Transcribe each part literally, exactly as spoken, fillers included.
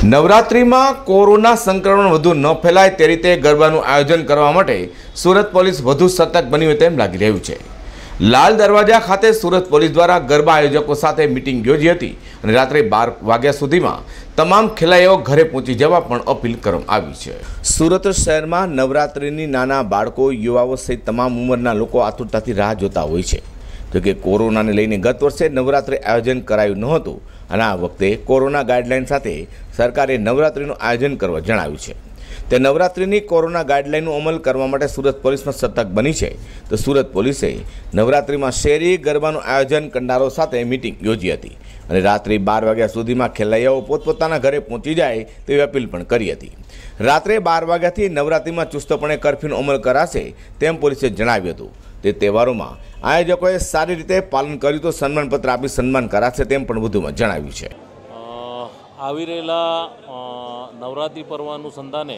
नवरात्रि में कोरोना संक्रमण वधु न फैलाय ते रीते गरबानुं आयोजन करवा माटे सूरत पोलीस वधु सतर्क बनी होय तेम लागी रह्युं छे। लाल दरवाजा खाते सूरत पोलीस द्वारा गरबा आयोजकों साथे मीटिंग योजी हती अने रात्रे बार वाग्या सुधीमां तमाम खेलाड़ीओ घरे पहोंची जवा पण अपील करवामां आवी छे। सूरत शहर में नवरात्रिनी नाना बाळको युवाओ सहित तमाम उंमરના લોકો આતુરતાથી રાહ જોતા હોય છે। जो कि कोरोना ने लईने गत वर्षे नवरात्रि आयोजन करायुं न हतुं अने आ वखते कोरोना गाइडलाइन साथे सरकारे नवरात्रिनुं आयोजन करवा जणाव्युं छे। ते नवरात्रिनी कोरोना गाइडलाइननुं अमल करवा माटे सूरत पोलीस में सतर्क बनी है। तो सूरत पोलीसे नवरात्रि में शेरी गरबानुं आयोजन करनारो साथे मीटिंग योजी हती अने रात्रि बार वाग्या सुधीमां खेलैयाओ पोतपोताना घरे पहोंची जाय तेवी अपील पण करी हती। रात्रे बार वाग्याथी नवरात्रि में चुस्तपणे कर्फ्यूनो अमल कराशे तेम पोलीसे जणाव्युं हतुं। ते तहेवारोमां आयोजकोए सारी रीते पालन कर्युं तो सन्मानपत्र आपी सन्मान कराशे तेम पण वधुमां जणाव्युं छे। આવી રહેલા નવરાત્રિ પર્વ અનુસંધાને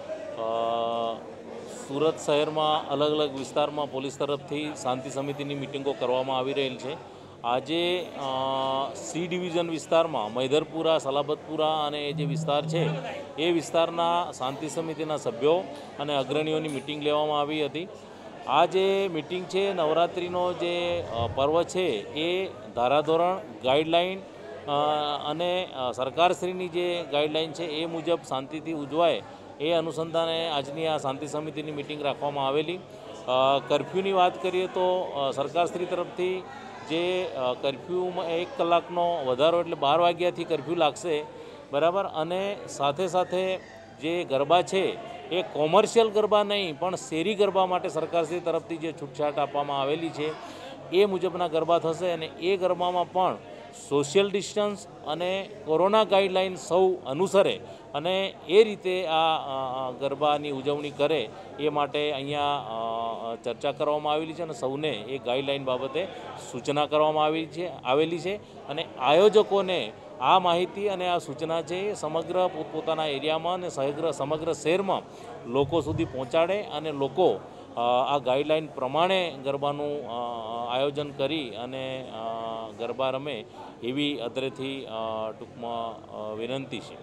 સુરત શહેરમાં અલગ અલગ વિસ્તારમાં પોલીસ તરફથી શાંતિ સમિતિની મિટિંગો કરવામાં આવી રહેલ છે। આજે સી ડિવિઝન વિસ્તારમાં મૈદરપુરા, સલાબતપુરા અને એ જે વિસ્તાર છે એ વિસ્તારના શાંતિ સમિતિના સભ્યો અને અગ્રણીઓની મિટિંગ લેવામાં આવી હતી। આ જે મિટિંગ છે નવરાત્રિનો જે પર્વ છે એ ધારાધોરણ ગાઈડલાઇન અને સરકારશ્રીની જે ગાઈડલાઇન છે એ મુજબ શાંતિથી ઉજવાય એ અનુસંધાને આજની આ શાંતિ સમિતિની મિટિંગ રાખવામાં આવેલી। કર્ફ્યુની વાત કરીએ તો સરકારશ્રી તરફથી જે કર્ફ્યુમાં એક કલાકનો વધારો એટલે બાર વાગ્યાથી કર્ફ્યુ લાગશે બરાબર। અને સાથે સાથે જે ગરબા છે એ કોમર્શિયલ ગરબા નહીં પણ શેરી ગરબા માટે સરકારશ્રી તરફથી જે છૂટછાટ આપવામાં આવેલી છે એ મુજબના ગરબા થશે અને એ ગરબામાં પણ સોશિયલ ડિસ્ટન્સ અને કોરોના ગાઈડલાઇન સૌ અનુસરે અને એ રીતે આ ગરબાની ઉજવણી કરે એ માટે અહીંયા ચર્ચા કરવામાં આવેલી છે અને સૌને એ ગાઈડલાઇન બાબતે સૂચના કરવામાં આવી છે આવેલી છે અને આયોજકોને આ માહિતી અને આ સૂચના છે એ સમગ્ર પોતપોતાના એરિયામાં અને સમગ્ર સમગ્ર શહેરમાં લોકો સુધી પહોંચાડે અને લોકો આ ગાઈડલાઇન પ્રમાણે ગરબાનું આયોજન કરી અને ગરબા રમે એવી અદરેથી ટૂંકમાં વિનંતી છે।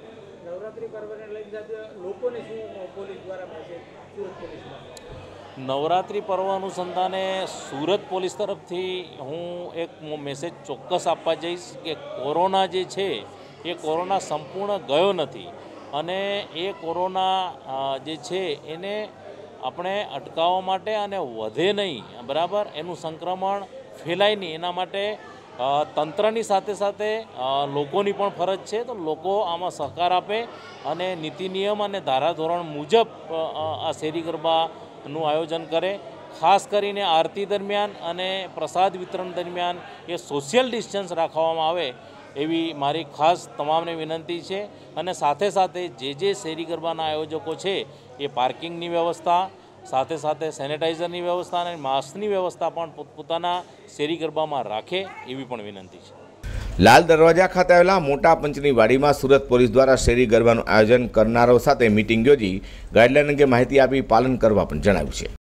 નવરાત્રિ પર્વ અનુસંધાને સુરત પોલીસ તરફથી હું એક મેસેજ ચોક્કસ આપવા જઈશ કે કોરોના જે છે એ કોરોના સંપૂર્ણ ગયો નથી અને એ કોરોના જે છે એને આપણે અટકાવવા માટે અને વધે નહીં બરાબર એનું સંક્રમણ ફેલાય નહીં એના માટે તંત્રની સાથે સાથે લોકોની પણ ફરજ છે। તો લોકો આમાં સહકાર આપે અને નીતિ નિયમ અને ધારાધોરણ મુજબ આ શેરી ગરબાનું આયોજન કરે। ખાસ કરીને આરતી દરમિયાન અને પ્રસાદ વિતરણ દરમિયાન એ સોશિયલ ડિસ્ટન્સ રાખવામાં આવે એવી મારી ખાસ તમામને વિનંતી છે। અને સાથે સાથે જે જે શેરી ગરબાના આયોજકો છે એ પાર્કિંગની વ્યવસ્થા સાથે સાથે સેનેટાઇઝરની વ્યવસ્થા અને માસ્કની વ્યવસ્થા પણ પોતપોતાના શેરી ગરબામાં રાખે એવી પણ વિનંતી છે। लाल दरवाजा खाते आवेला मोटा पंचनी वाड़ी में सूरत पोलीस द्वारा शेरी गरबानुं आयोजन करनारो साथे मीटिंग योजी गाइडलाइन अंगे माहिती आपी पालन करवा पण जणाव्युं छे।